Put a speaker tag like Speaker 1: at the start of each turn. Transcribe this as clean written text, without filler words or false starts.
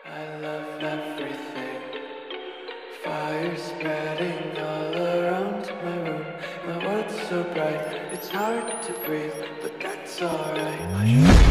Speaker 1: I love everything. Fire spreading all around my room. My world's so bright, it's hard to breathe, but that's alright.